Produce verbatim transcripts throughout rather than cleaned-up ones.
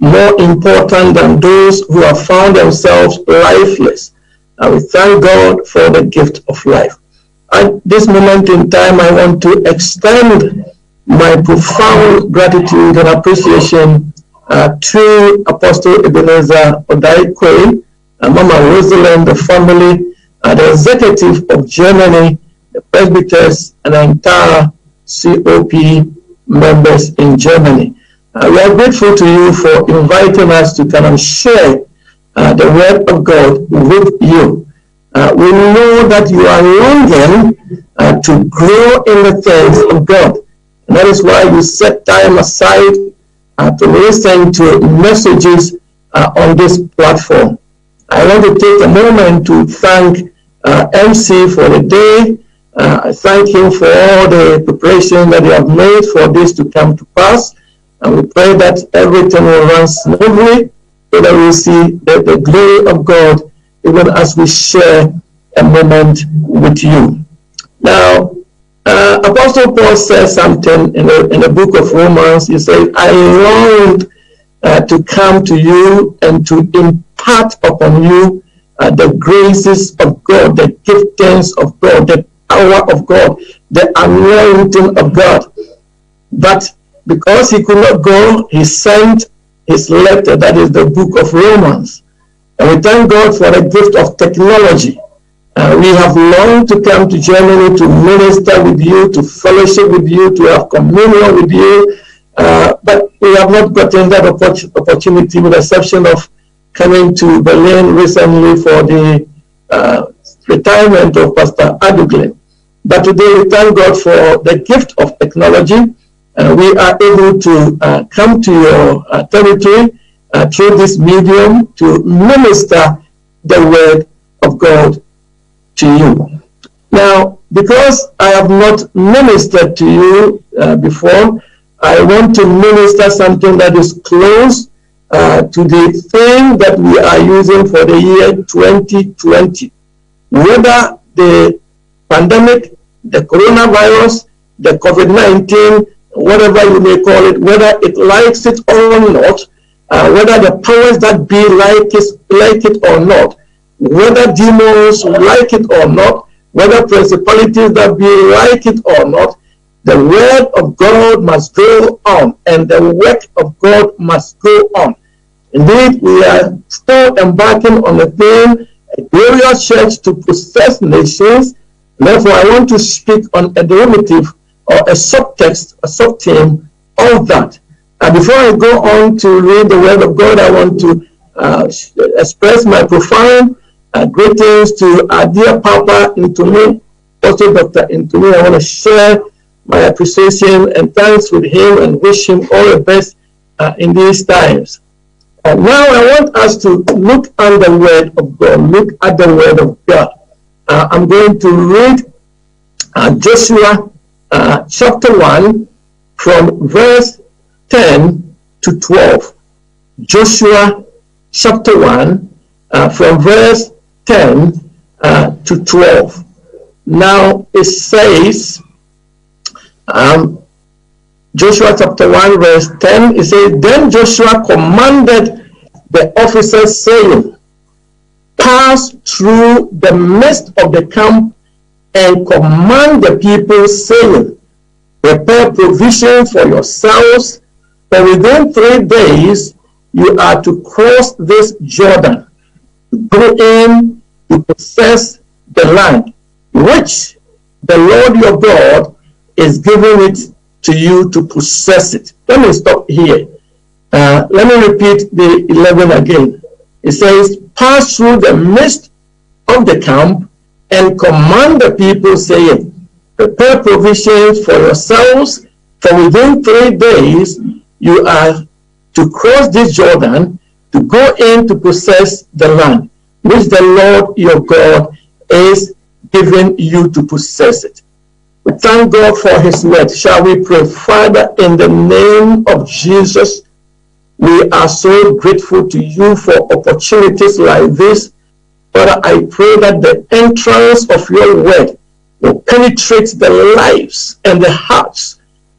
more important than those who have found themselves lifeless. And we thank God for the gift of life. At this moment in time, I want to extend my profound gratitude and appreciation uh, to Apostle Ebenezer Odaikwe, uh, Mama Rosalind, the family, uh, the executive of Germany, the presbyters, and the entire C O P members in Germany. Uh, we are grateful to you for inviting us to come and share uh, the word of God with you. Uh, we know that you are longing uh, to grow in the things of God. And that is why you set time aside uh, to listen to messages uh, on this platform. I want to take a moment to thank uh, M C for the day. Uh, I thank him for all the preparation that you have made for this to come to pass. And we pray that everything will run smoothly so that we see the, the glory of God even as we share a moment with you. Now, uh, Apostle Paul says something in the, in the book of Romans. He says, I longed uh, to come to you and to impart upon you uh, the graces of God, the giftings of God, the power of God, the anointing of God. But because he could not go, he sent his letter, that is the book of Romans. And we thank God for the gift of technology. Uh, we have longed to come to Germany to minister with you, to fellowship with you, to have communion with you. Uh, but we have not gotten that opportunity, with the exception of coming to Berlin recently for the uh, retirement of Pastor Aduglin. But today we thank God for the gift of technology. Uh, we are able to uh, come to your uh, territory uh, through this medium to minister the word of God to you. Now, because I have not ministered to you uh, before, I want to minister something that is close uh, to the thing that we are using for the year twenty twenty. Whether the pandemic, the coronavirus, the COVID nineteen, whatever you may call it, whether it likes it or not, uh, whether the powers that be like it, like it or not, whether demons like it or not, whether principalities that be like it or not, the word of God must go on, and the work of God must go on. Indeed, we are still embarking on a theme, a glorious church to possess nations. Therefore, I want to speak on a derivative or a subtext, a sub-theme of that. And before I go on to read the word of God, I want to uh, express my profound uh, greetings to our dear Papa Intumi, also Doctor Intumi. I want to share my appreciation and thanks with him and wish him all the best uh, in these times. And now I want us to look at the word of God, look at the word of God. Uh, I'm going to read uh, Joshua uh, chapter one from verse ten to twelve. Joshua chapter one uh, from verse ten uh, to twelve. Now it says, um, Joshua chapter one verse ten, it says, then Joshua commanded the officers, saying, pass through the midst of the camp and command the people, saying, prepare provision for yourselves, for within three days you are to cross this Jordan, to go in to possess the land, which the Lord your God is giving it to you to possess it. Let me stop here. Uh, let me repeat the eleven again. It says, pass through the midst of the camp and command the people, saying, prepare provisions for yourselves, for within three days you are to cross this Jordan, to go in to possess the land, which the Lord your God is giving you to possess it. We thank God for his word. Shall we pray? Father, in the name of Jesus, we are so grateful to you for opportunities like this. Father, I pray that the entrance of your word will penetrate the lives and the hearts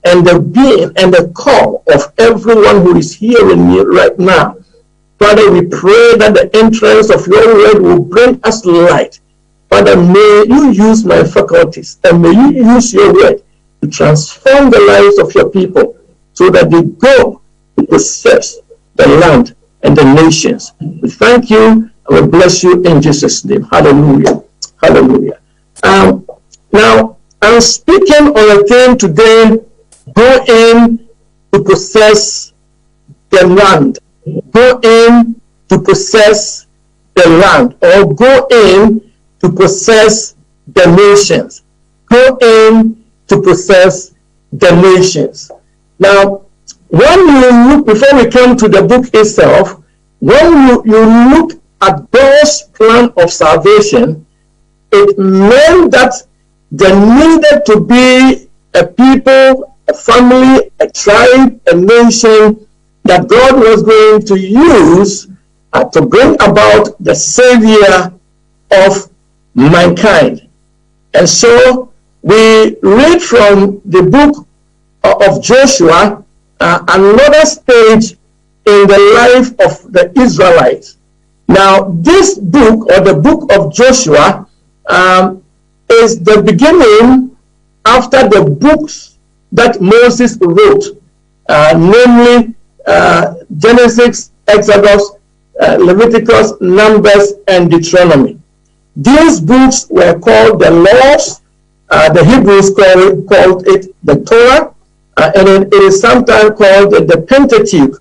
and the being and the core of everyone who is hearing me right now. Father, we pray that the entrance of your word will bring us light. Father, may you use my faculties and may you use your word to transform the lives of your people so that they go to possess the land and the nations. We thank you and we bless you in Jesus' name. Hallelujah. Hallelujah. Um, now, I'm speaking on a theme today, go in to possess the land. Go in to possess the land, or go in to possess the nations. Go in to possess the nations. Now, when you look, before we come to the book itself, when you, you look at God's plan of salvation, it meant that there needed to be a people, a family, a tribe, a nation that God was going to use uh, to bring about the Savior of mankind. And so we read from the book of Joshua, uh, another stage in the life of the Israelites. Now, this book, or the book of Joshua, um, is the beginning after the books that Moses wrote, uh, namely uh, Genesis, Exodus, uh, Leviticus, Numbers, and Deuteronomy. These books were called the laws. Uh, the Hebrews call it, called it the Torah, uh, and it is sometimes called the, the Pentateuch.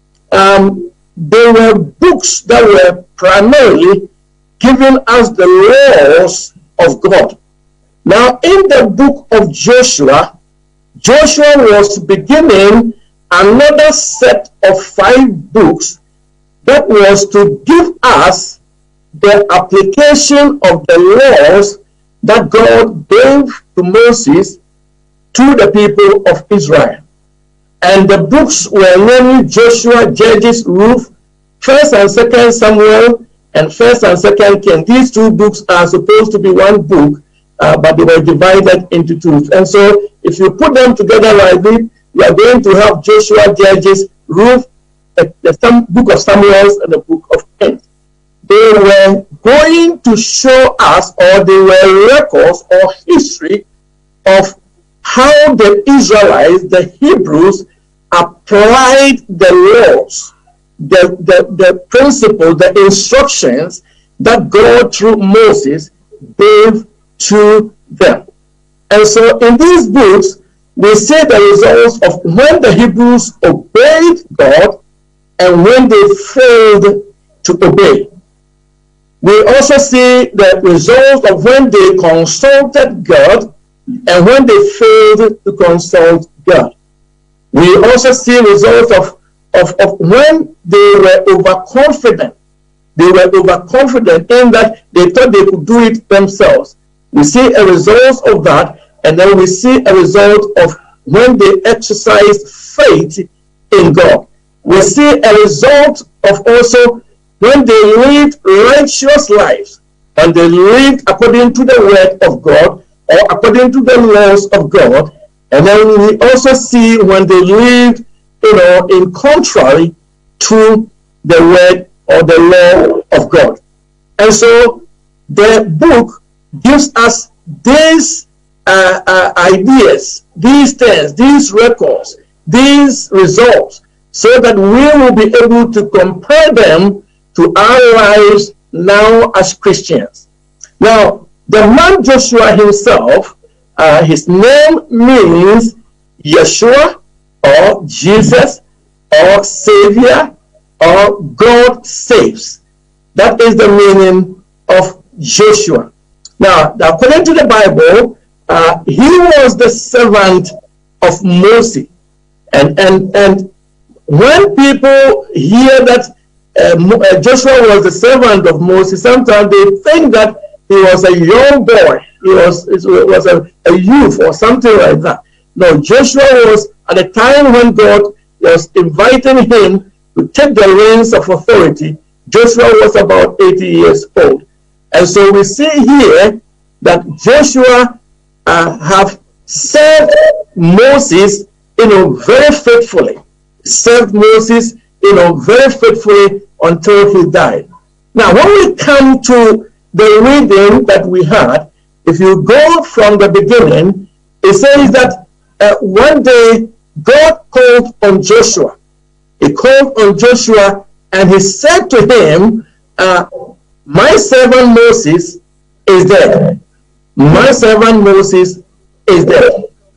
Um, they were books that were primarily giving us the laws of God. Now, in the book of Joshua, Joshua was beginning another set of five books that was to give us the application of the laws that God gave to Moses to the people of Israel. And the books were namely Joshua, Judges, Ruth, First and Second Samuel, and First and Second Kings. These two books are supposed to be one book, uh, but they were divided into two. And so if you put them together like this, you are going to have Joshua, Judges, Ruth, the, the book of Samuel, and the book of Kings. They were going to show us, or they were records or history of how the Israelites, the Hebrews, applied the laws, the, the, the principles, the instructions that God through Moses gave to them. And so in these books, we see the results of when the Hebrews obeyed God and when they failed to obey. We also see the results of when they consulted God and when they failed to consult God. We also see results of, of, of when they were overconfident. They were overconfident in that they thought they could do it themselves. We see a result of that, and then we see a result of when they exercised faith in God. We see a result of also when they lived righteous lives, and they lived according to the word of God, or according to the laws of God. And then we also see when they lived, you know, in contrary to the word or the law of God. And so the book gives us these uh, uh, ideas, these things, these records, these results, so that we will be able to compare them to our lives now as Christians. Now, the man Joshua himself, uh, his name means Yeshua, or Jesus, or Savior, or God saves. That is the meaning of Joshua. Now, according to the Bible, uh, he was the servant of Moses. And, and, and when people hear that uh, Joshua was the servant of Moses, sometimes they think that he was a young boy, he was, he was a, a youth or something like that. No, Joshua was at a time when God was inviting him to take the reins of authority. Joshua was about eighty years old. And so we see here that Joshua uh, have served Moses you know, very faithfully. He served Moses, you know, very faithfully until he died. Now, when we come to the reading that we had, if you go from the beginning, it says that uh, one day God called on Joshua. He called on Joshua and he said to him, uh, my servant Moses is dead. My servant Moses is dead.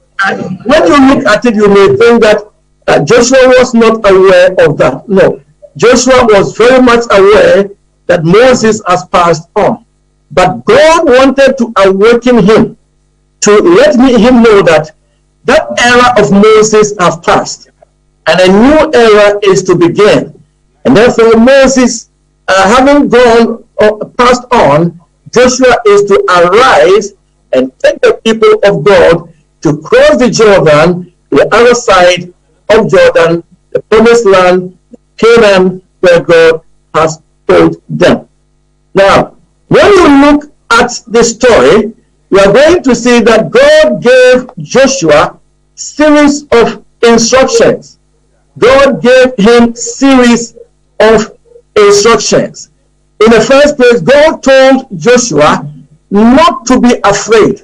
And when you look at it, you may think that uh, Joshua was not aware of that. No, Joshua was very much aware that Moses has passed on. But God wanted to awaken him, to let me, him know that that era of Moses has passed, and a new era is to begin. And therefore Moses, uh, having gone uh, passed on, Joshua is to arise and take the people of God to cross the Jordan to the other side of Jordan, the promised land, Canaan, where God has told them. Now, when you look at the story, you are going to see that God gave Joshua series of instructions. God gave him series of instructions. In the first place, God told Joshua not to be afraid.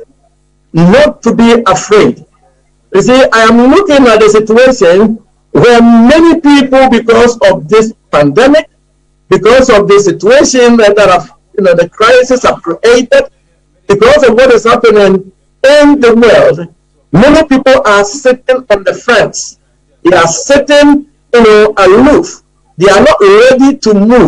Not to be afraid. You see, I am looking at a situation where many people, because of this pandemic, because of the situation that have, you know, the crisis have created, because of what is happening in the world, many people are sitting on the fence. They are sitting, you know, aloof. They are not ready to move.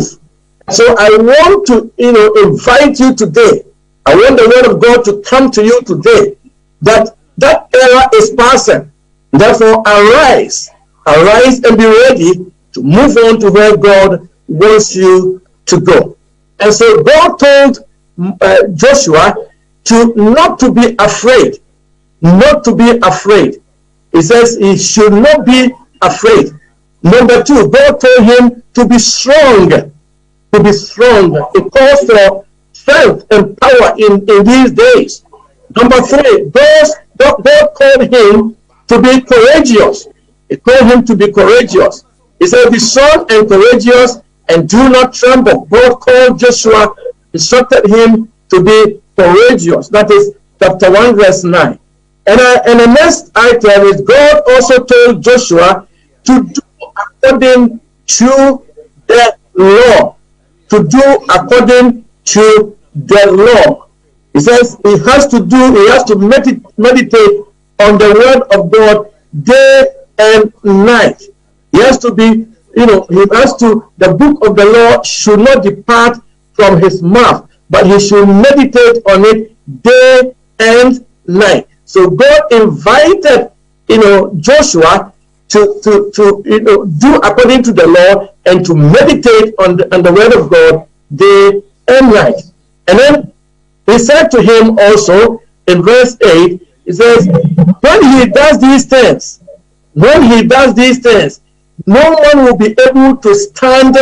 So I want to, you know, invite you today. I want the word of God to come to you today, that that era is passing. Therefore, arise, arise and be ready to move on to where God wants you to go. And so God told uh, Joshua to not to be afraid, not to be afraid. He says he should not be afraid. Number two, God told him to be strong, to be strong. It calls for strength and power in, in these days. Number three, God, God called him to be courageous. He called him to be courageous. He said, be strong and courageous and do not tremble. God called Joshua, instructed him to be courageous. That is chapter one, verse nine. And, uh, and the next item is God also told Joshua to do according to the law. To do according to the law. He says he has to do, he has to medit meditate on the word of God day and night. He has to be, you know, he has to, the book of the law should not depart from his mouth, but he should meditate on it day and night. So God invited, you know, Joshua to, to, to you know, do according to the law and to meditate on the, on the word of God day and night. And then he said to him also in verse eight, he says, when he does these things, when he does these things, no one will be able to stand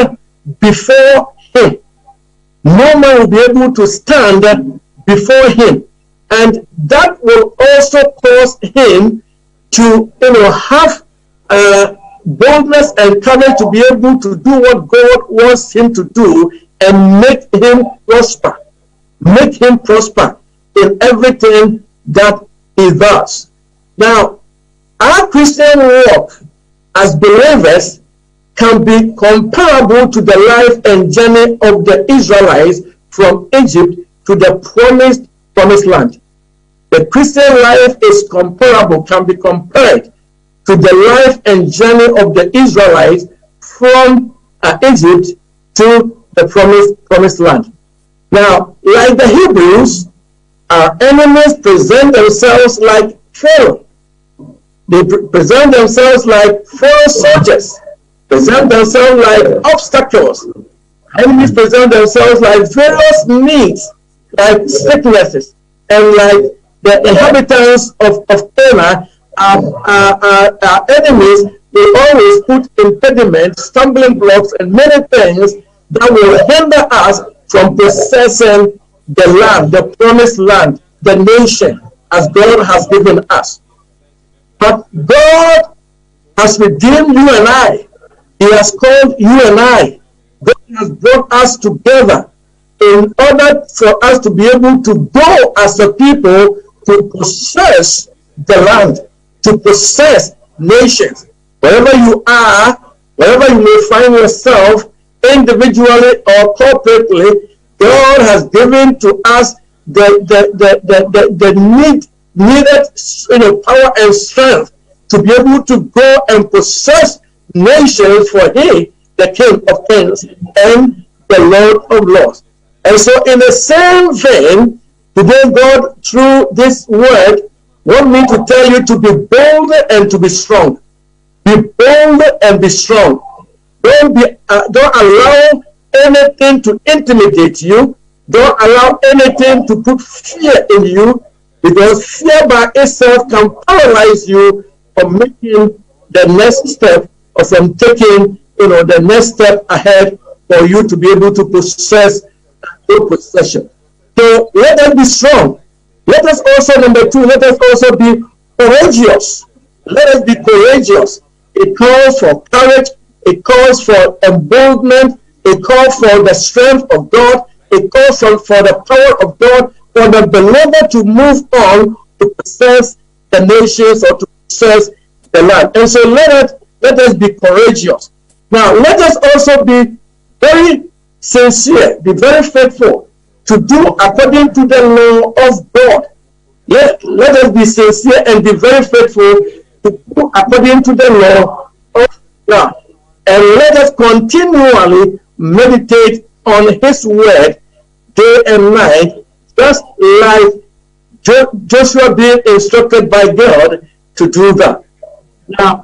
before him. No man will be able to stand before him. And that will also cause him to, you know, have uh, boldness and courage to be able to do what God wants him to do and make him prosper. Make him prosper in everything that he does. Now, our Christian walk as believers can be comparable to the life and journey of the Israelites from Egypt to the promised promised land. The Christian life is comparable, can be compared to the life and journey of the Israelites from uh, Egypt to the promised promised land. Now, like the Hebrews, our enemies present themselves like Pharaoh. They pre present themselves like Pharaoh soldiers, present themselves like obstacles. Enemies present themselves like various needs, like sicknesses, and like the inhabitants of, of Canaan. Our, our, our, our enemies will always put impediments, stumbling blocks, and many things that will hinder us from possessing the land, the promised land, the nation, as God has given us. But God has redeemed you and I. He has called you and I. God has brought us together in order for us to be able to go as a people to possess the land, to possess nations. Wherever you are, wherever you may find yourself, individually or corporately, God has given to us the the the the, the, the need needed you know, power and strength to be able to go and possess nations, for He, the King of Kings and the Lord of Lords. And so, in the same vein, today God, through this word, want me to tell you to be bold and to be strong. Be bold and be strong. Don't be, uh, don't allow anything to intimidate you. Don't allow anything to put fear in you, because fear by itself can paralyze you from making the next step, or from taking, you know, the next step ahead for you to be able to possess good possession. So let us be strong. Let us also, number two, let us also be courageous. Let us be courageous. It calls for courage. It calls for emboldenment. It calls for the strength of God. It calls for, for the power of God for the believer to move on to possess the nations or to possess the land. And so let us, let us be courageous. Now, let us also be very sincere, be very faithful to do according to the law of God. Let, let us be sincere and be very faithful to do according to the law of God. And let us continually meditate on His word day and night, just like jo Joshua being instructed by God to do that. Now,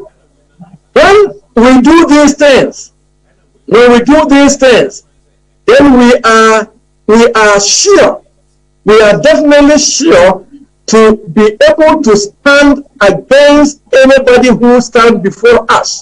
when we do these things, when we do these things, then we are we are sure, we are definitely sure to be able to stand against anybody who stands before us.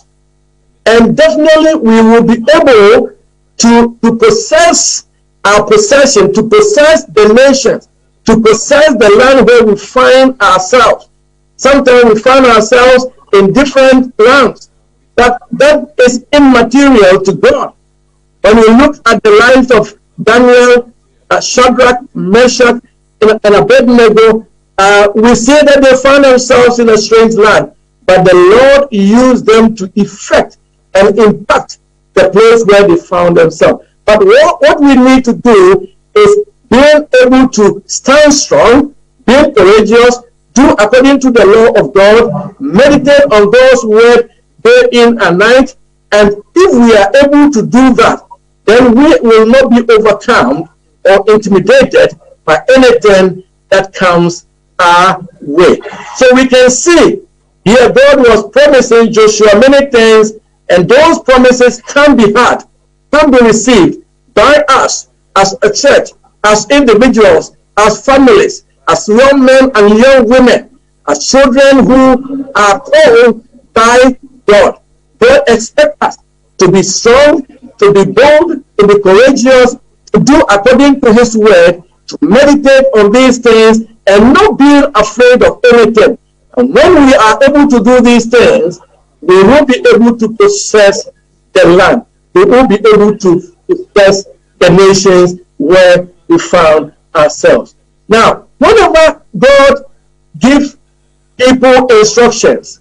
And definitely we will be able to, to possess our possession, to possess the nations, to possess the land where we find ourselves. Sometimes we find ourselves in different lands, but that is immaterial to God. When we look at the lives of Daniel, uh, Shadrach, Meshach, and, and Abednego, uh, we see that they found themselves in a strange land, but the Lord used them to effect and impact the place where they found themselves. But what, what we need to do is being able to stand strong, being courageous, do according to the law of God, meditate on God's word day in and night, and if we are able to do that, then we will not be overcome or intimidated by anything that comes our way. So we can see here God was promising Joshua many things, and those promises can be had, can be received by us as a church, as individuals, as families, as young men and young women, as children who are called by God. God expects us to be strong, to be bold, to be courageous, to do according to His word, to meditate on these things, and not be afraid of anything. And when we are able to do these things, we will be able to possess the land. We will be able to possess the nations where we found ourselves. Now, whenever God gives people instructions,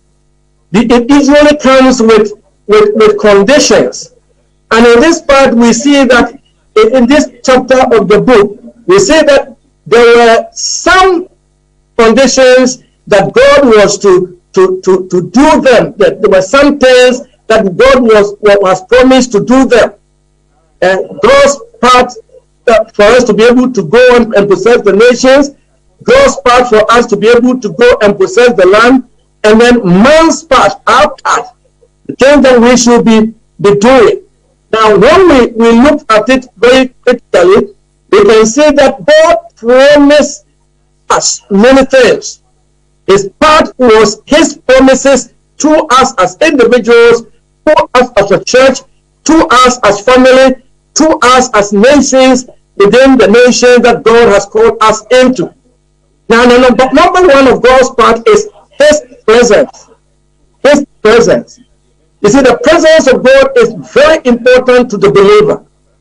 it usually comes with, with, with conditions. And in this part, we see that in this chapter of the book, we see that there were some conditions that God was to, to, to, to do them, that there were some things that God was, was promised to do them. And God's part uh, for us to be able to go on and possess the nations, God's part for us to be able to go and possess the land, and then man's part, our part, the things that we should be, be doing. Now, when we, we look at it very critically, we can see that God promised us many things. His part was His promises to us as individuals, to us as a church, to us as family, to us as nations within the nation that God has called us into. Now, number, number one of God's part is His presence. his presence. You see, the presence of God is very important to the believer.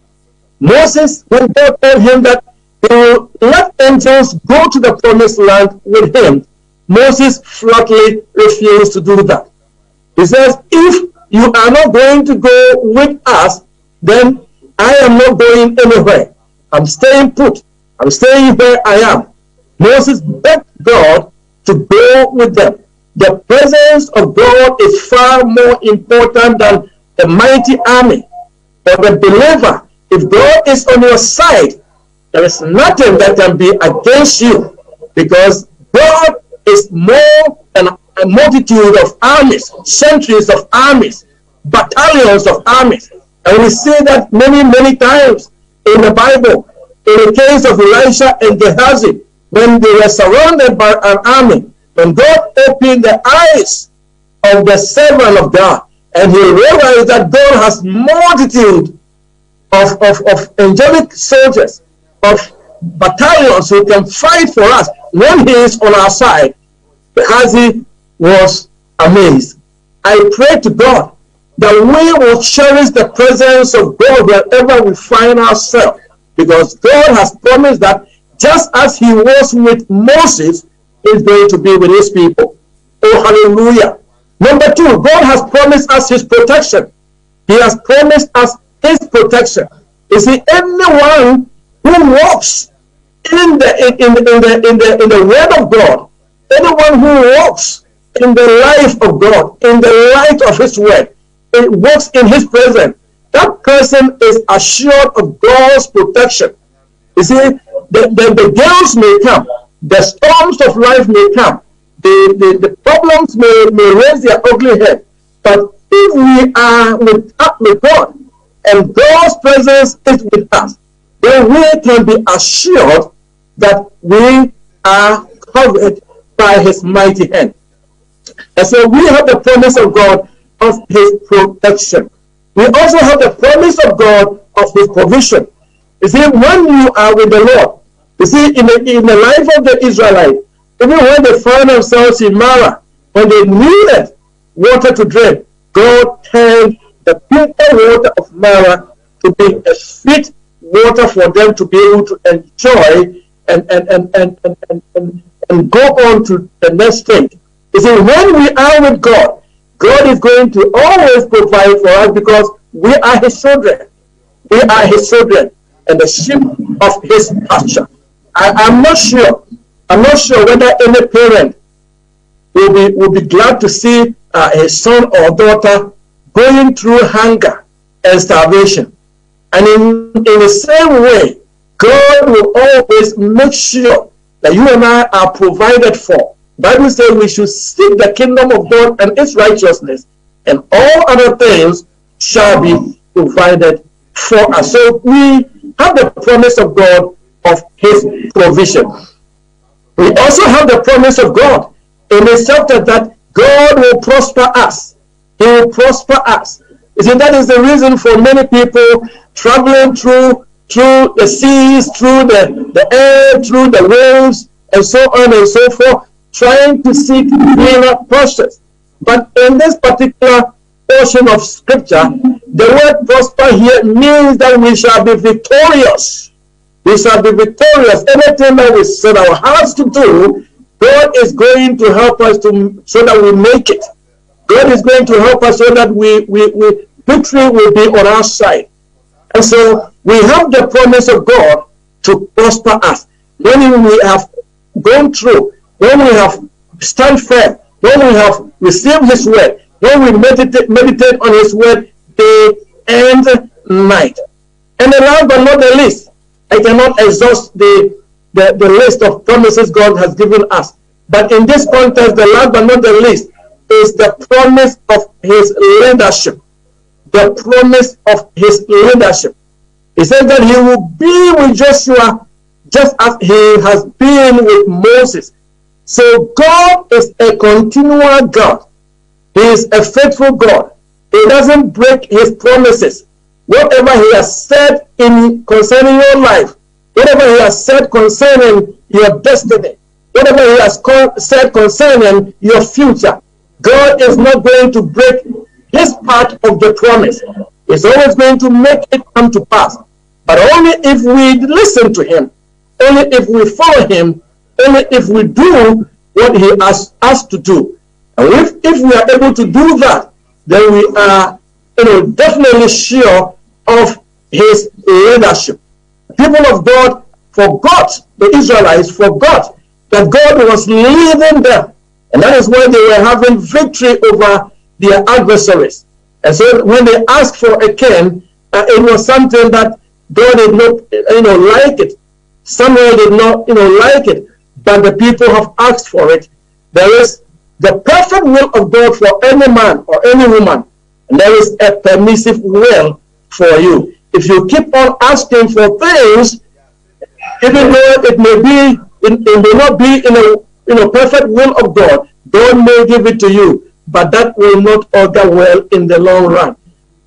Moses, when God told him that he will let angels go to the promised land with him, Moses flatly refused to do that. He says, if you are not going to go with us, then I am not going anywhere. I'm staying put. I'm staying where I am. Moses begged God to go with them. The presence of God is far more important than a mighty army. For the believer, if God is on your side, there is nothing that can be against you, because God is more than a multitude of armies, centuries of armies, battalions of armies. And we see that many, many times in the Bible. In the case of Elisha and Gehazi, when they were surrounded by an army, when God opened the eyes of the servant of God, and he realized that God has multitude of, of, of angelic soldiers, of battalions who can fight for us when he is on our side, Gehazi was amazed. I pray to God that we will cherish the presence of God wherever we find ourselves, because God has promised that just as he was with Moses, he's going to be with his people. Oh, hallelujah. Number two, God has promised us his protection. He has promised us his protection. You see, anyone who walks in the in, in, in the in the in the word of God, anyone who walks in the life of God, in the light of his word, it walks in his presence, that person is assured of God's protection. You see, the, the, the gales may come, the storms of life may come, the, the, the problems may, may raise their ugly head, but if we are with, up with God, and God's presence is with us, then we can be assured that we are covered by his mighty hand. And so we have the promise of God of his protection. We also have the promise of God of his provision. You see, when you are with the Lord, you see, in the, in the life of the Israelites, even when they found themselves in Mara, when they needed water to drink, God turned the bitter water of Mara to be a sweet water for them to be able to enjoy and, and, and, and, and, and, and, and go on to the next thing. You see, when we are with God, God is going to always provide for us, because we are his children. We are his children and the sheep of his pasture. I, I'm not sure. I'm not sure whether any parent will be will be glad to see uh, his son or daughter going through hunger and starvation. And in, in the same way, God will always make sure that you and I are provided for. The Bible says we should seek the kingdom of God and its righteousness, and all other things shall be provided for us. So we have the promise of God of his provision. We also have the promise of God in the chapter that God will prosper us. He will prosper us. You see, that is the reason for many people traveling through through the seas, through the, the air, through the waves, and so on and so forth, trying to seek greener pastures. But in this particular portion of scripture, the word prosper here means that we shall be victorious. We shall be victorious. Anything that we set our hearts to do, God is going to help us to so that we make it. God is going to help us so that we, we, we victory will be on our side. And so we have the promise of God to prosper us. When we have gone through, when we have stand firm, when we have received his word, when we meditate, meditate on his word day and night. And then last but not the least, I cannot exhaust the, the, the list of promises God has given us. But in this context, the last but not the least is the promise of his leadership. The promise of his leadership. He said that he will be with Joshua just as he has been with Moses. So God is a continual God. He is a faithful God. He doesn't break his promises. Whatever he has said in concerning your life, whatever he has said concerning your destiny, whatever he has said concerning your future, God is not going to break his part of the promise. He's always going to make it come to pass. But only if we listen to him, only if we follow him, only if we do what he asks us to do. And if, if we are able to do that, then we are, you know, definitely sure of his leadership. People of God forgot, the Israelites forgot that God was leading them. And that is why they were having victory over their adversaries. And so when they asked for a king, uh, it was something that God did not, you know, like it. Samuel did not, you know, like it. But the people have asked for it. There is the perfect will of God for any man or any woman. And there is a permissive will for you. If you keep on asking for things, even though it may be, it, it may not be in a in a perfect will of God, God may give it to you, but that will not augur well in the long run.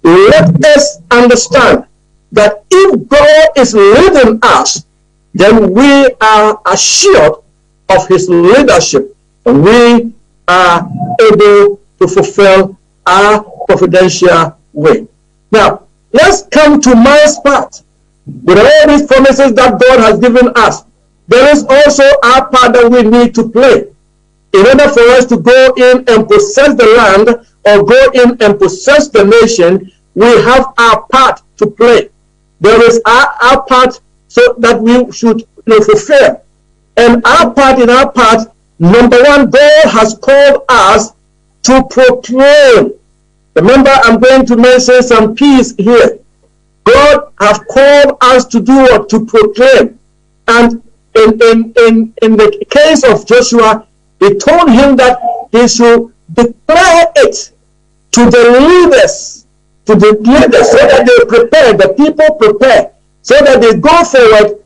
Let us understand that if God is leading us, then we are assured of his leadership, and we are able to fulfill our providential way. Now, let's come to man's part. With all these promises that God has given us, there is also our part that we need to play. In order for us to go in and possess the land or go in and possess the nation, we have our part to play. There is our, our part so that we should, you know, fulfill. And our part in our part, number one, God has called us to proclaim. Remember, I'm going to mention some P's here. God has called us to do what? To proclaim. And in, in, in, in the case of Joshua, he told him that he should declare it to the leaders, to the leaders, so that they prepare, the people prepare, so that they go forward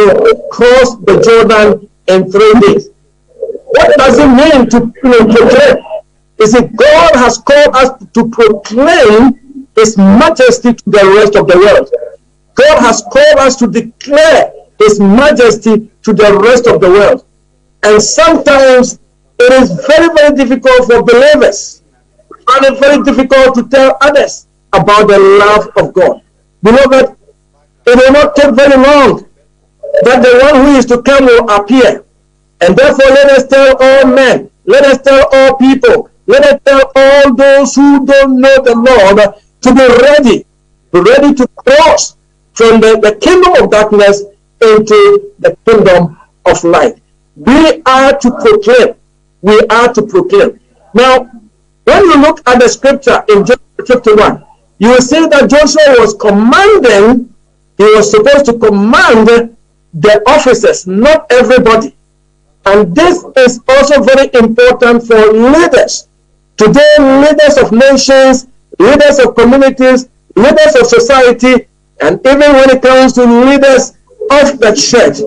to cross the Jordan in three days. What does it mean to, you know, proclaim? Is it God has called us to proclaim his majesty to the rest of the world. God has called us to declare his majesty to the rest of the world. And sometimes it is very, very difficult for believers. We find it very difficult to tell others about the love of God. Beloved, it will not take very long that the one who is to come will appear. And therefore, let us tell all men, let us tell all people, let us tell all those who don't know the Lord to be ready, be ready to cross from the, the kingdom of darkness into the kingdom of light. We are to proclaim. We are to proclaim. Now, when you look at the scripture in Joshua chapter one, you will see that Joshua was commanding, he was supposed to command the officers, not everybody. And this is also very important for leaders. Today, leaders of nations, leaders of communities, leaders of society, and even when it comes to leaders of the church,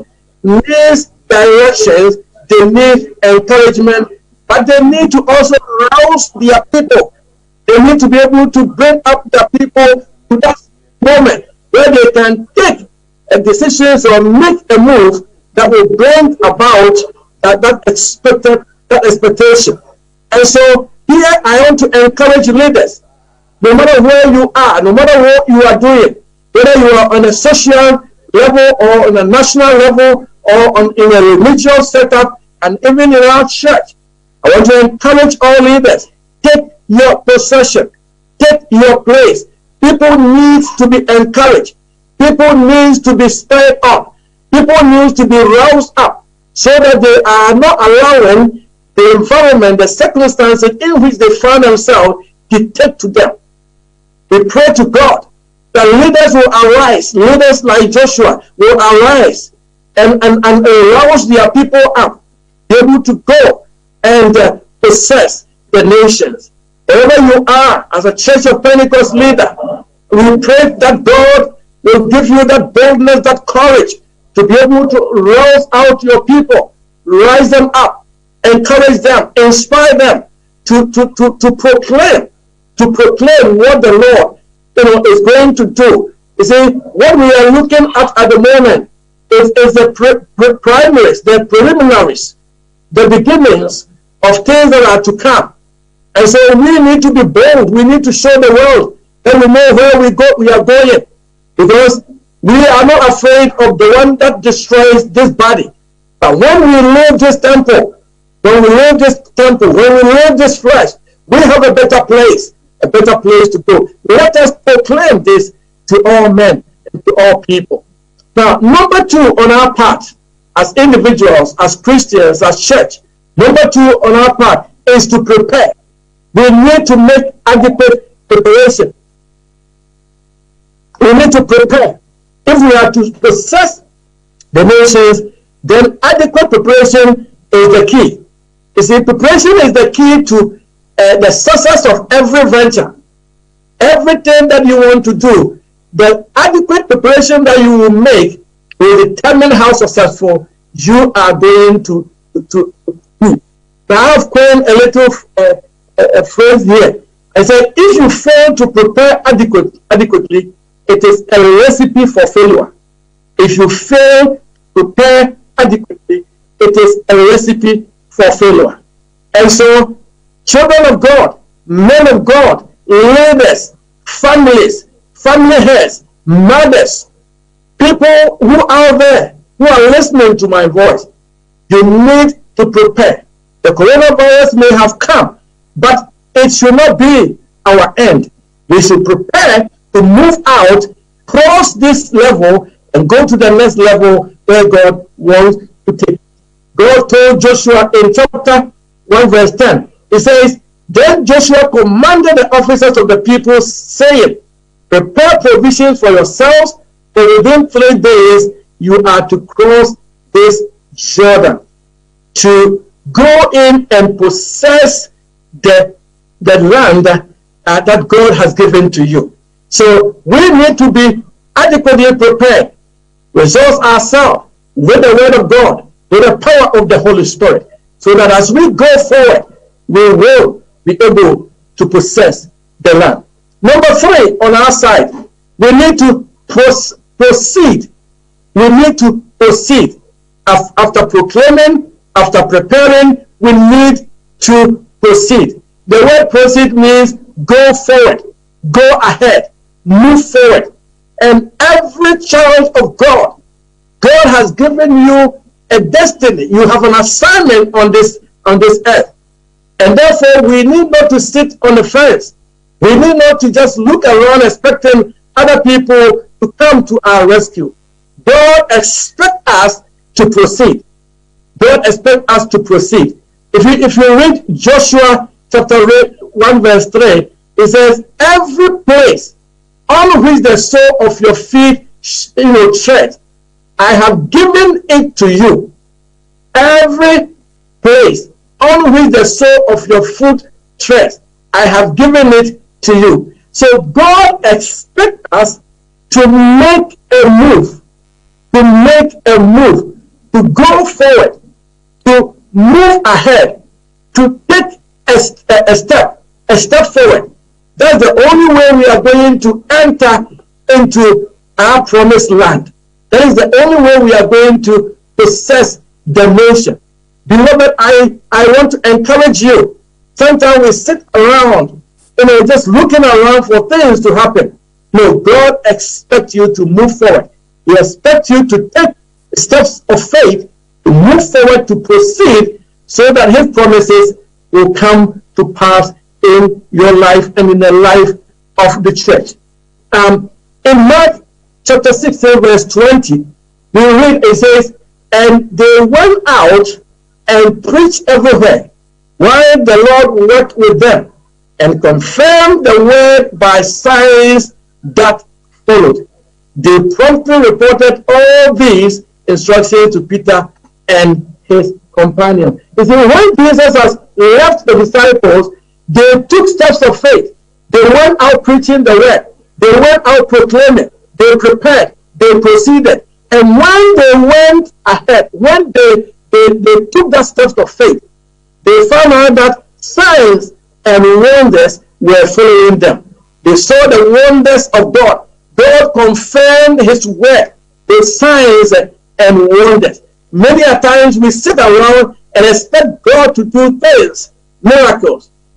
these directions, they need encouragement, but they need to also rouse their people. They need to be able to bring up their people to that moment where they can take a decision or make a move that will bring about that, that expected that expectation. And so here I want to encourage leaders, no matter where you are, no matter what you are doing, whether you are on a social level or on a national level or on, in a religious setup, and even in our church, I want to encourage all leaders, take your possession, take your place. People need to be encouraged. People need to be stirred up. People need to be roused up so that they are not allowing the environment, the circumstances in which they find themselves dictate to them. We pray to God that leaders will arise, leaders like Joshua will arise and, and, and rouse their people up, be able to go and uh, possess the nations. Wherever you are as a Church of Pentecost leader, we pray that God will give you that boldness, that courage to be able to rouse out your people, rise them up, encourage them, inspire them to, to, to, to proclaim, to proclaim what the Lord, you know, is going to do. You see, what we are looking at at the moment is, is the pre pre primaries, the preliminaries, the beginnings of things that are to come. And so we need to be bold. We need to show the world that we know where we go, we are going. Because we are not afraid of the one that destroys this body. But when we leave this temple, when we leave this temple, when we leave this flesh, we have a better place, a better place to go. Let us proclaim this to all men and to all people. Now, number two on our part, as individuals, as Christians, as church, number two on our part is to prepare. We need to make adequate preparation. We need to prepare. If we are to possess the nations, then adequate preparation is the key. You see, preparation is the key to uh, the success of every venture. Everything that you want to do, the adequate preparation that you will make will determine how successful you are going to, to, to be. Now, I have coined a little uh, a phrase here. I said, if you fail to prepare adequate, adequately, it is a recipe for failure. If you fail to prepare adequately, it is a recipe for failure. And so, children of God, men of God, leaders, families, family heads, mothers, people who are there, who are listening to my voice, you need to prepare. The coronavirus may have come, but it should not be our end. We should prepare to move out, cross this level, and go to the next level where God wants to take. God told Joshua in chapter one verse ten, he says, then Joshua commanded the officers of the people, saying, prepare provisions for yourselves, for within three days you are to cross this Jordan, to go in and possess the, the land uh, that God has given to you. So we need to be adequately prepared, resource ourselves with the word of God, with the power of the Holy Spirit, so that as we go forward, we will be able to possess the land. Number three, on our side, we need to proceed. We need to proceed. After proclaiming, after preparing, we need to proceed. The word proceed means go forward, go ahead, move forward. And every child of God, God has given you a destiny. You have an assignment on this, on this earth. And therefore, we need not to sit on the fence. We need not to just look around expecting other people to come to our rescue. God expects us to proceed. God expects us to proceed. If you, if you read Joshua chapter one verse three, it says, every place on which the sole of your feet you know, tread, I have given it to you. Every place on which the sole of your foot treads, I have given it to you. So God expects us to make a move, to make a move, to go forward, to move ahead, to take a, a, a step, a step forward. That's the only way we are going to enter into our promised land. That is the only way we are going to possess the nation. Beloved, I, I want to encourage you. Sometimes we sit around, you know, just looking around for things to happen. No, God expects you to move forward. He expects you to take steps of faith, to move forward, to proceed, so that his promises will come to pass in your life and in the life of the church. Um, in Mark chapter sixteen, verse twenty, we read, it says, and they went out and preached everywhere, while the Lord worked with them, and confirmed the word by signs that followed. They promptly reported all these instructions to Peter and his companions. You see, when Jesus has left the disciples, they took steps of faith. They went out preaching the word. They went out proclaiming. They prepared. They proceeded. And when they went ahead, when they, they, they took that steps of faith, they found out that signs and wonders were following them. They saw the wonders of God. God confirmed his word with signs and wonders. Many a times we sit around and expect God to do things, miracles.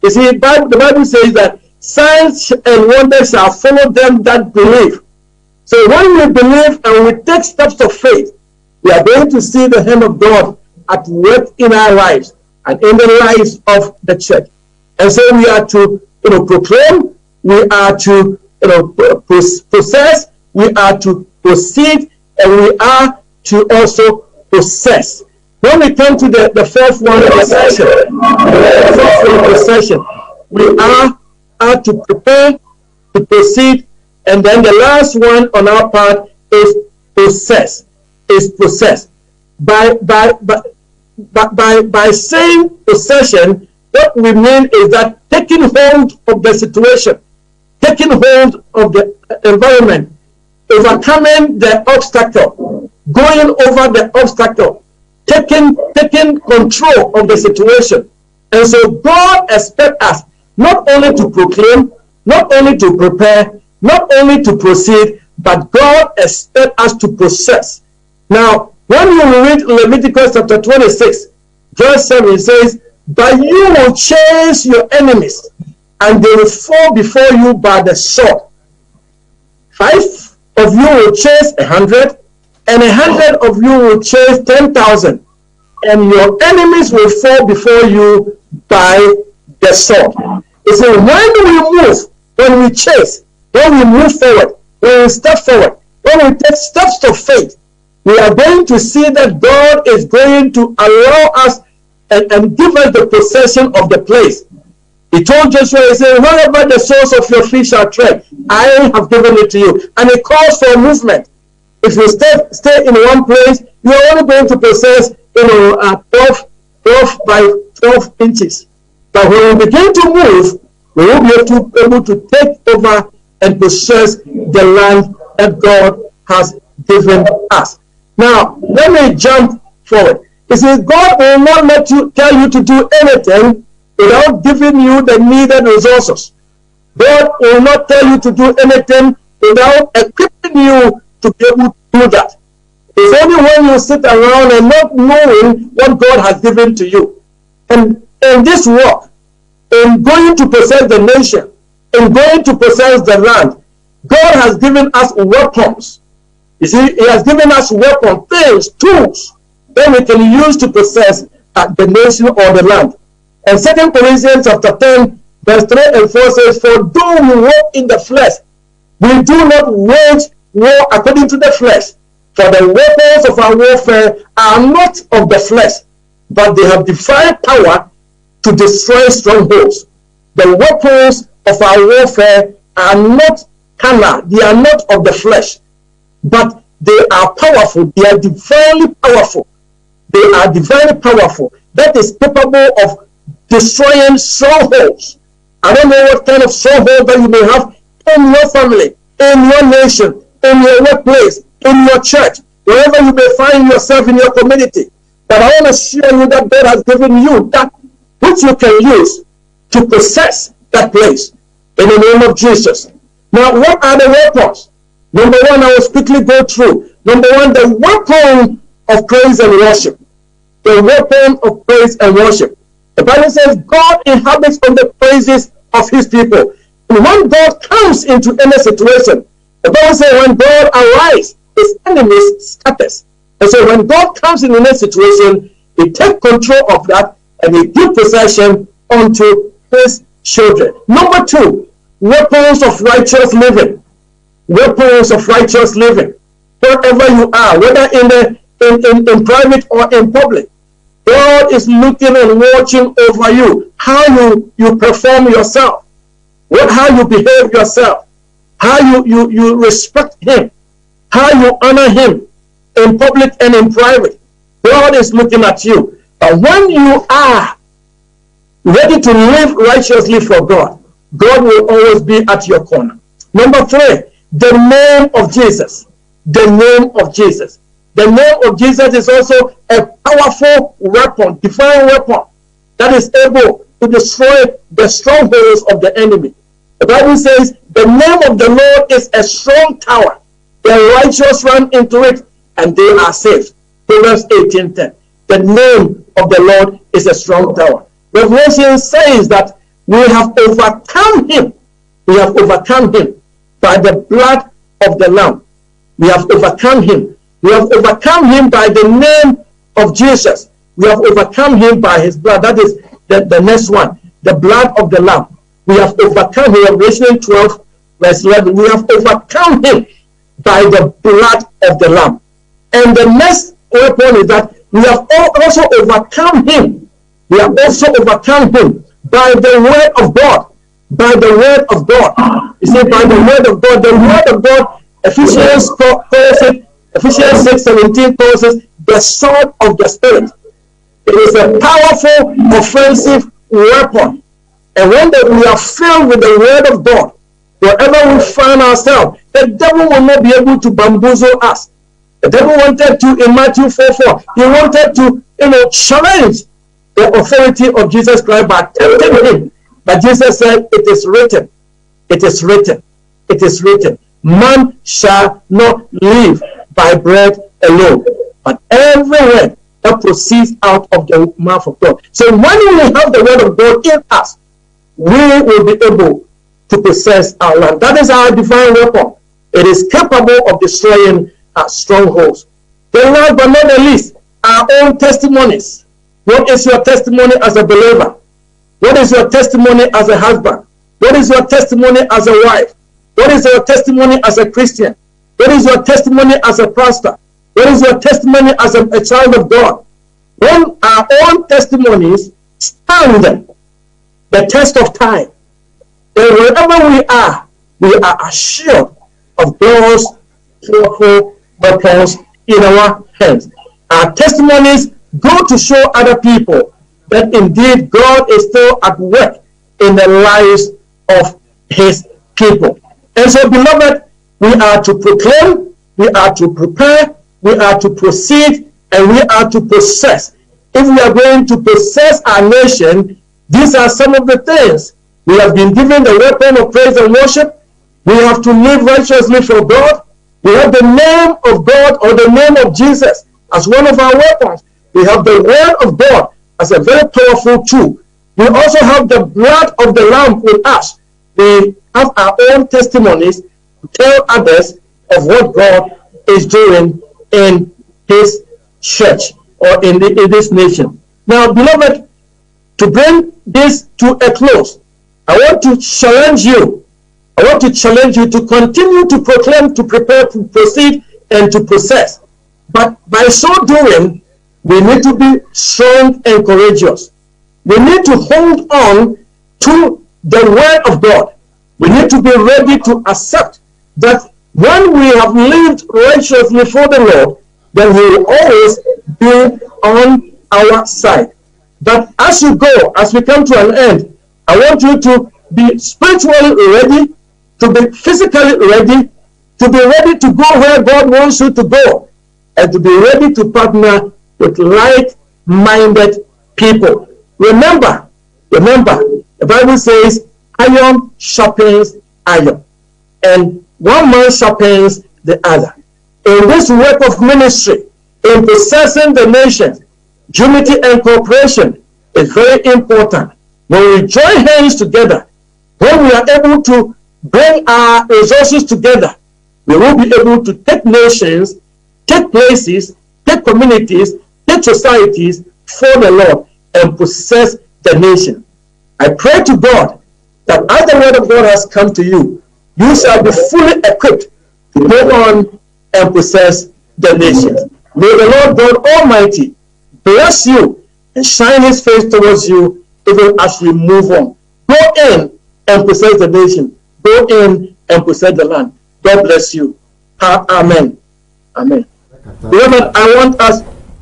You see, the Bible says that signs and wonders shall follow them that believe. So when we believe and we take steps of faith, we are going to see the hand of God at work in our lives and in the lives of the church. And so we are to, you know, proclaim, we are to, you know, possess, we are to proceed, and we are to also possess. When we come to the, the fourth one, possession, the fourth one, possession, we are, are to prepare, to proceed, and then the last one on our part is possess, is possess. By, by, by, by, by, by saying possession, what we mean is that taking hold of the situation, taking hold of the environment, overcoming the obstacle, going over the obstacle, taking, taking control of the situation. And so God expects us not only to proclaim, not only to prepare, not only to proceed, but God expects us to possess. Now, when you read Leviticus chapter twenty-six, verse seven, it says, "But you will chase your enemies, and they will fall before you by the sword. Five of you will chase a hundred, and a hundred of you will chase ten thousand, and your enemies will fall before you by the sword." It says, when we move, when we chase, when we move forward, when we step forward, when we take steps of faith, we are going to see that God is going to allow us and, and give us the possession of the place. He told Joshua, he said, "Wherever the soles of your feet shall tread, I have given it to you." And it calls for movement. If you stay, stay in one place, you are only going to possess, you know, uh, twelve, twelve by twelve inches. But when we begin to move, we will be able to, able to take over and possess the land that God has given us. Now, let me jump forward. It says, God will not let you tell you to do anything without giving you the needed resources. God will not tell you to do anything without equipping you to be able to do that. It's only when you sit around and not knowing what God has given to you. And in this work, in going to possess the nation, in going to possess the land, God has given us weapons. You see, He has given us weapons, things, tools that we can use to possess uh, the nation or the land. And Second Corinthians chapter ten, verse three and four says, "For though we walk in the flesh, we do not wage war according to the flesh. For the weapons of our warfare are not of the flesh, but they have divine power to destroy strongholds." The weapons of our warfare are not carnal, they are not of the flesh, but they are powerful, they are divinely powerful. They are divinely powerful. That is capable of destroying strongholds. I don't know what kind of stronghold that you may have in your family, in your nation, in your workplace, in your church, wherever you may find yourself in your community. But I want to assure you that God has given you that which you can use to possess that place in the name of Jesus. Now, what are the weapons? Number one, I will quickly go through. Number one, the weapon of praise and worship. The weapon of praise and worship. The Bible says God inhabits on the praises of His people. And when God comes into any situation, the Bible says when God arises, His enemies scatters. And so when God comes in any situation, He takes control of that and He gives possession unto His children. Number two, weapons of righteous living. Weapons of righteous living. Wherever you are, whether in the in, in, in private or in public, God is looking and watching over you, how you, you perform yourself, what how you behave yourself, how you, you, you respect Him, how you honor Him in public and in private. God is looking at you. But when you are ready to live righteously for God, God will always be at your corner. Number three, the name of Jesus. The name of Jesus. The name of Jesus is also a powerful weapon, divine weapon, that is able to destroy the strongholds of the enemy. The Bible says, the name of the Lord is a strong tower. The righteous run into it, and they are saved. Proverbs eighteen ten. The name of the Lord is a strong tower. Revelation says that We have overcome him. We have overcome him by the blood of the Lamb. We have overcome him. We have overcome him by the name of Jesus. We have overcome him by his blood. That is the, the next one. The blood of the Lamb. We have overcome him. Revelation twelve, verse eleven. We have overcome him by the blood of the Lamb. And the next weapon is that we have also overcome him. We have also overcome him by the word of God. By the word of God. You see, by the word of God. The word of God, Ephesians calls it, Ephesians six seventeen calls it the sword of the Spirit. It is a powerful offensive weapon. And when the, we are filled with the word of God, wherever we find ourselves, the devil will not be able to bamboozle us. The devil wanted to, in Matthew four four, he wanted to, you know, challenge the authority of Jesus Christ by tempting him. But Jesus said, it is written, it is written, it is written, man shall not live by bread alone, but every word that proceeds out of the mouth of God. So when we have the word of God in us, we will be able to possess our land. That is our divine weapon. It is capable of destroying our strongholds. The last but not the least, our own testimonies. What is your testimony as a believer? What is your testimony as a husband? What is your testimony as a wife? What is your testimony as a Christian? What is your testimony as a pastor? What is your testimony as a, a child of God? When our own testimonies stand the test of time, then wherever we are, we are assured of God's powerful weapons in our hands. Our testimonies go to show other people that indeed God is still at work in the lives of his people. And so, beloved, we are to proclaim, we are to prepare, we are to proceed, and we are to possess. If we are going to possess our nation, these are some of the things. We have been given the weapon of praise and worship. We have to live righteously for God. We have the name of God or the name of Jesus as one of our weapons. We have the word of God as a very powerful tool. We also have the blood of the Lamb with us. We have our own testimonies to tell others of what God is doing in his church or in, the, in this nation. Now, beloved, to bring this to a close, I want to challenge you. I want to challenge you to continue to proclaim, to prepare, to proceed, and to possess. But by so doing, we need to be strong and courageous. We need to hold on to the word of God. We need to be ready to accept that when we have lived righteously for the Lord, then he will always be on our side. But as you go, as we come to an end, I want you to be spiritually ready, to be physically ready, to be ready to go where God wants you to go, and to be ready to partner with like-minded people. Remember, remember, the Bible says, iron sharpens iron, and one man sharpens the other. In this work of ministry, in possessing the nations, unity and cooperation is very important. When we join hands together, when we are able to bring our resources together, we will be able to take nations, take places, take communities, take societies for the Lord and possess the nation. I pray to God that as the word of God has come to you, you shall be fully equipped to go on and possess the nations. May the Lord God Almighty bless you and shine his face towards you even as we move on. Go in and possess the nation. Go in and possess the land. God bless you. Amen. Amen. Beloved, I want us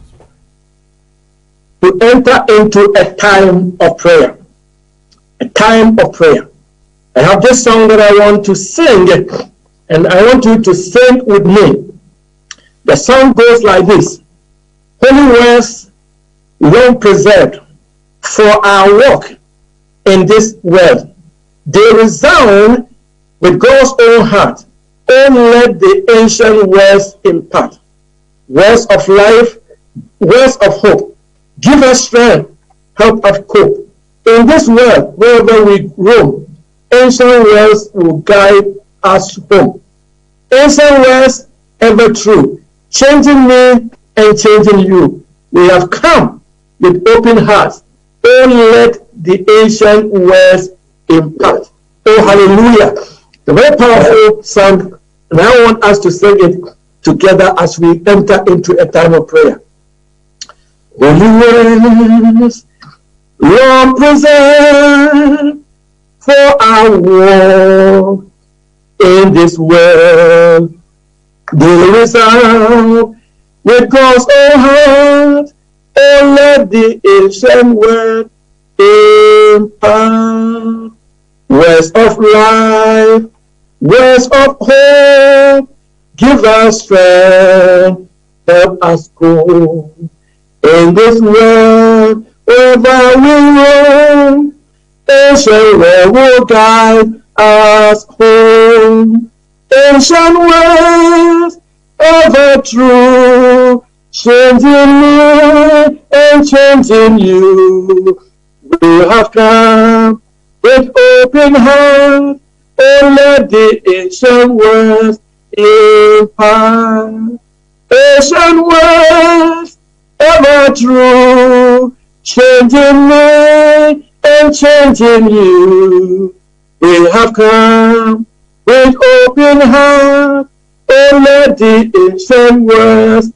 to enter into a time of prayer. A time of prayer. I have this song that I want to sing, and I want you to sing with me. The song goes like this. Holy words long preserved for our walk in this world. They resound with God's own heart. Only let the ancient words impart. Words of life, words of hope. Give us strength, help us cope. In this world, wherever we roam, ancient words will guide us home. Ancient words ever true, changing me and changing you. We have come with open hearts. Oh, let the ancient words impart. Oh, hallelujah. The very powerful song, and I want us to sing it together as we enter into a time of prayer. Holy words, Lord, preserve for our walk in this world. They resound with God's own heart. Oh, let the ancient word impart. Words of life, words of hope, give us strength, help us go. In this world, wherever we roam, ancient word will guide us home. Ancient words, ever true, changing me and changing you. We have come with open heart. Oh, let the ancient words impart. Ancient words, ever true, changing me and changing you. We have come with open heart. Oh, let the ancient words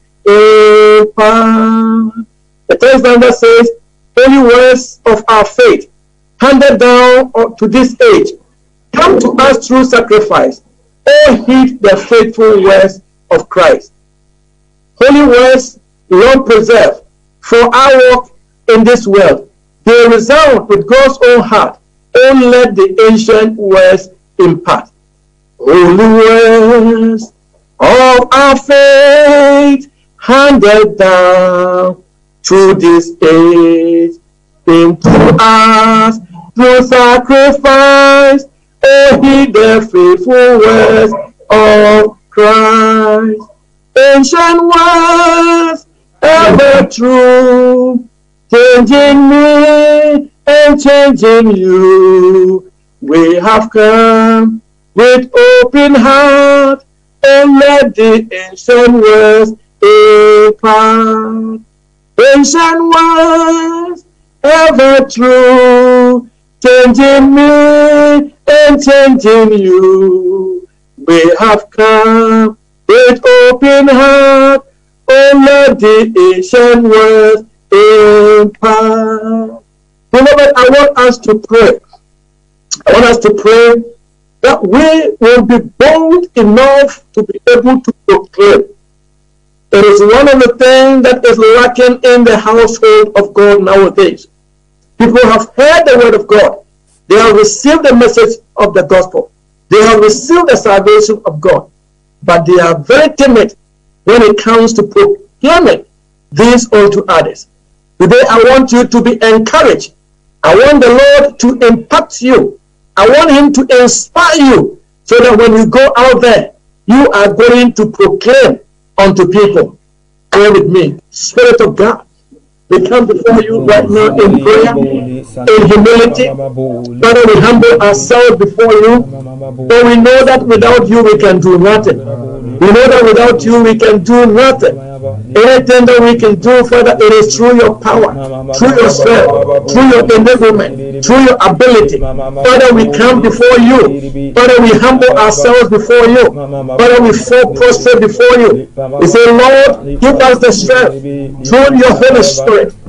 impart. The text number says, holy words of our faith, handed down to this age, come to us through sacrifice. Oh, heed the faithful words of Christ. Holy words, Lord, preserve for our walk in this world. They resound with God's own heart. Oh, let the ancient words impart. Holy words of our faith, handed down to this age, into us through sacrifice. Oh, heed the faithful words of Christ. Ancient words, ever true, changing me and changing you. We have come with open heart, and let the ancient words impart. Ancient words, ever true, changing me and changing you. We have come with open heart, oh, let the ancient words impart. Beloved, I want us to pray. I want us to pray that we will be bold enough to be able to proclaim. It is one of the things that is lacking in the household of God nowadays. People have heard the word of God. They have received the message of the gospel. They have received the salvation of God. But they are very timid when it comes to proclaiming this unto others. Today I want you to be encouraged. I want the Lord to impact you. I want him to inspire you so that when you go out there, you are going to proclaim unto people. Pray with me. Spirit of God, we come before you right now in prayer, in humility. Father, we humble ourselves before you, for we know that without you we can do nothing. We know that without you we can do nothing. Anything that we can do, Father, it is through your power, through your strength, through your enablement, through your ability. Father, we come before you. Father, we humble ourselves before you. Father, we fall prostrate before you. We say, Lord, give us the strength through your Holy Spirit.